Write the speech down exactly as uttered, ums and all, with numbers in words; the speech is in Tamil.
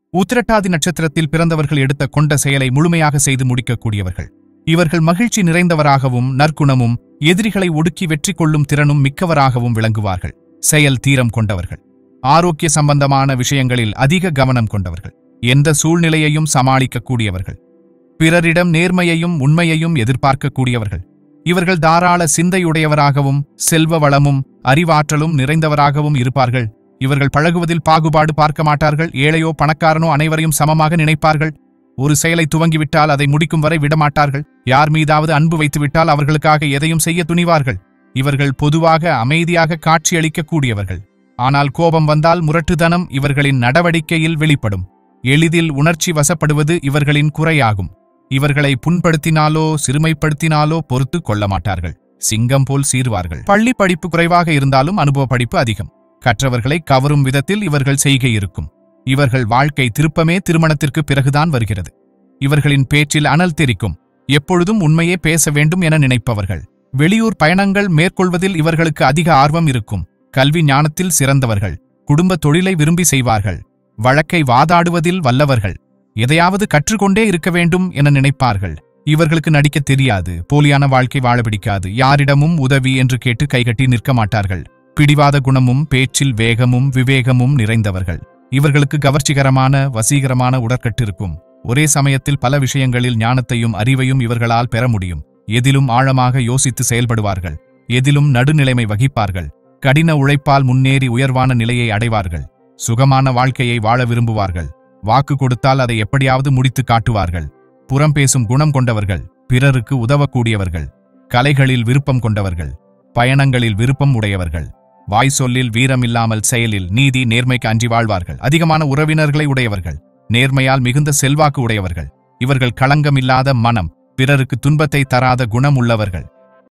உத்திரட்டாதி நட்சத்திரத்தில் பிறந்தவர்கள் எடுத்த கொண்ட செயலை முழுமையாக செய்து முடிக்கக்கூடியவர்கள். இவர்கள் மகிழ்ச்சி நிறைந்தவராகவும் நற்குணமும் எதிரிகளை ஒடுக்கி வெற்றி கொள்ளும் திறனும் மிக்கவராகவும் விளங்குவார்கள். செயல் தீரம் கொண்டவர்கள். ஆரோக்கிய சம்பந்தமான விஷயங்களில் அதிக கவனம் கொண்டவர்கள். எந்த சூழ்நிலையையும் சமாளிக்கக்கூடியவர்கள். பிறரிடம் நேர்மையையும் உண்மையையும் எதிர்பார்க்கக்கூடியவர்கள். இவர்கள் தாராள சிந்தையுடையவராகவும் செல்வ வளமும் அறிவாற்றலும் நிறைந்தவராகவும் இருப்பார்கள். இவர்கள் பழகுவதில் பாகுபாடு பார்க்க மாட்டார்கள். ஏழையோ பணக்காரனோ அனைவரையும் சமமாக நினைப்பார்கள். ஒரு செயலை துவங்கிவிட்டால் அதை முடிக்கும் வரை விடமாட்டார்கள். யார் மீதாவது அன்பு வைத்துவிட்டால் அவர்களுக்காக எதையும் செய்ய துணிவார்கள். இவர்கள் பொதுவாக அமைதியாக காட்சியளிக்கக்கூடியவர்கள். ஆனால் கோபம் வந்தால் முரட்டுத்தனம் இவர்களின் நடவடிக்கையில் வெளிப்படும். எளிதில் உணர்ச்சி வசப்படுவது இவர்களின் குறையாகும். இவர்களை புண்படுத்தினாலோ சிறுமைப்படுத்தினாலோ பொறுத்து கொள்ள மாட்டார்கள். சிங்கம் போல் சீர்வார்கள். பள்ளி படிப்பு குறைவாக இருந்தாலும் அனுபவ படிப்பு அதிகம். கற்றவர்களை கவரும் விதத்தில் இவர்கள் செய்கை இருக்கும். இவர்கள் வாழ்க்கை திருப்பமே திருமணத்திற்கு பிறகுதான் வருகிறது. இவர்களின் பேச்சில் அனல் தெரிக்கும். எப்பொழுதும் உண்மையே பேச வேண்டும் என நினைப்பவர்கள். வெளியூர் பயணங்கள் மேற்கொள்வதில் இவர்களுக்கு அதிக ஆர்வம் இருக்கும். கல்வி ஞானத்தில் சிறந்தவர்கள். குடும்ப தொழிலை விரும்பி செய்வார்கள். வழக்கை வாதாடுவதில் வல்லவர்கள். எதையாவது கற்றுக்கொண்டே இருக்க வேண்டும் என நினைப்பார்கள். இவர்களுக்கு நடிக்க தெரியாது. போலியான வாழ்க்கை வாழ பிடிக்காது. யாரிடமும் உதவி என்று கேட்டு கைகட்டி நிற்க மாட்டார்கள். பிடிவாத குணமும் பேச்சில் வேகமும் விவேகமும் நிறைந்தவர்கள். இவர்களுக்கு கவர்ச்சிகரமான வசீகரமான உடற்கட்டு இருக்கும். ஒரே சமயத்தில் பல விஷயங்களில் ஞானத்தையும் அறிவையும் இவர்களால் பெற முடியும். எதிலும் ஆழமாக யோசித்து செயல்படுவார்கள். எதிலும் நடுநிலைமை வகிப்பார்கள். கடின உழைப்பால் முன்னேறி உயர்வான நிலையை அடைவார்கள். சுகமான வாழ்க்கையை வாழ விரும்புவார்கள். வாக்கு கொடுத்தால் அதை எப்படியாவது முடித்து காட்டுவார்கள். புறம் பேசும் குணம் கொண்டவர்கள். பிறருக்கு உதவக்கூடியவர்கள். கலைகளில் விருப்பம் கொண்டவர்கள். பயணங்களில் விருப்பம் உடையவர்கள். வாய் சொல்லில் வீரமில்லாமல் செயலில் நீதி நேர்மைக்கு அஞ்சி வாழ்வார்கள். அதிகமான உறவினர்களை உடையவர்கள். நேர்மையால் மிகுந்த செல்வாக்கு உடையவர்கள். இவர்கள் களங்கமில்லாத மனம். பிறருக்கு துன்பத்தை தராத குணம் உள்ளவர்கள்.